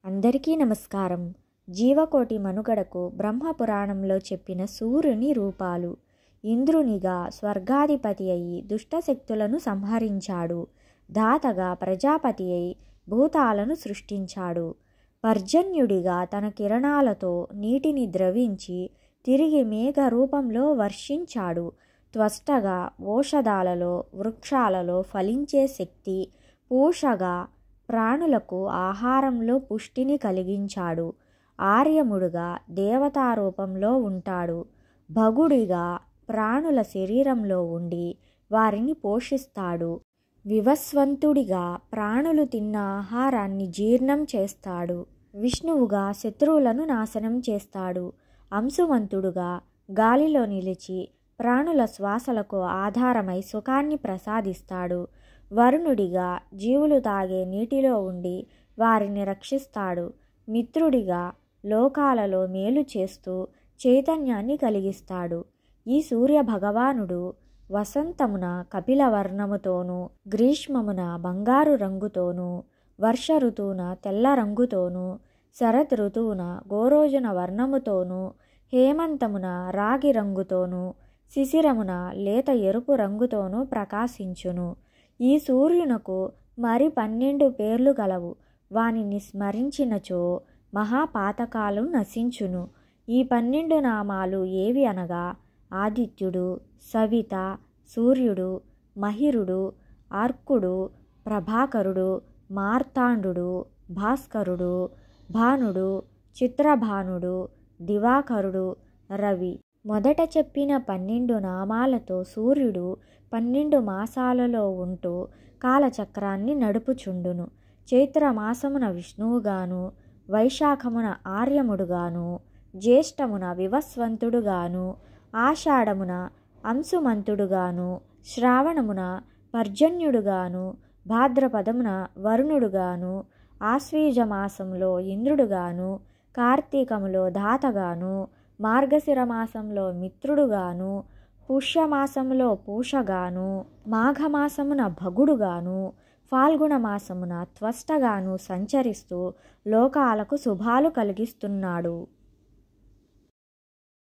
అందరికీ నమస్కారం. జీవకోటి మనుగడకు బ్రహ్మపురాణంలో చెప్పిన సూర్యుని రూపాలు. ఇంద్రునిగా స్వర్గాధిపతి అయి దుష్టశక్తులను సంహరించాడు. దాతగా ప్రజాపతి అయి భూతాలను సృష్టించాడు. పర్జన్యుడిగా తన కిరణాలతో నీటిని ద్రవించి తిరిగి మేఘ రూపంలో వర్షించాడు. త్వష్టగా ఓషధాలలో వృక్షాలలో ఫలించే శక్తి, పూషగా ప్రాణులకు ఆహారంలో పుష్టిని కలిగించాడు. ఆర్యముడుగా దేవతారూపంలో ఉంటాడు. భగుడిగా ప్రాణుల శరీరంలో ఉండి వారిని పోషిస్తాడు. వివస్వంతుడిగా ప్రాణులు తిన్న ఆహారాన్ని జీర్ణం చేస్తాడు. విష్ణువుగా శత్రువులను నాశనం చేస్తాడు. అంశుమంతుడుగా గాలిలో నిలిచి ప్రాణుల శ్వాసలకు ఆధారమై సుఖాన్ని ప్రసాదిస్తాడు. వరుణుడిగా జీవులు తాగే నీటిలో ఉండి వారిని రక్షిస్తాడు. మిత్రుడిగా లోకాలలో మేలు చేస్తూ చైతన్యాన్ని కలిగిస్తాడు. ఈ సూర్య భగవానుడు వసంతమున కపిల వర్ణముతోనూ, గ్రీష్మమున బంగారు రంగుతోనూ, వర్ష ఋతువున తెల్ల రంగుతోనూ, శరత్ ఋతువున గోరోజున వర్ణముతోనూ, హేమంతమున రాగి రంగుతోనూ, శిశిరమున లేత ఎరుపు రంగుతోనూ ప్రకాశించును. ఈ సూర్యునకు మరి 12 పేర్లు గలవు. వానిని స్మరించినచో మహాపాతకాలు నశించును. ఈ 12 నామాలు ఏవి అనగా ఆదిత్యుడు, సవిత, సూర్యుడు, మహిరుడు, అర్కుడు, ప్రభాకరుడు, మార్తాండుడు, భాస్కరుడు, భానుడు, చిత్రభానుడు, దివాకరుడు, రవి. మొదట చెప్పిన 12 నామాలతో సూర్యుడు 12 మాసాలలో ఉంటూ కాలచక్రాన్ని నడుపుచుండును. చైత్రమాసమున విష్ణువుగాను, వైశాఖమున ఆర్యముడుగాను, జ్యేష్ఠమున వివస్వంతుడుగాను, ఆషాఢమున అంశుమంతుడుగాను, శ్రావణమున పర్జన్యుడుగాను, భాద్రపదమున వరుణుడుగాను, ఆశ్వీజమాసంలో ఇంద్రుడుగాను, కార్తీకములో దాతగాను, మార్గశిర మాసంలో మిత్రుడుగాను, పుష్యమాసములో పూషగాను, మాఘమాసమున భగుడుగాను, ఫాల్గుణ మాసమున త్వష్టగాను సంచరిస్తూ లోకాలకు శుభాలు కలిగిస్తున్నాడు.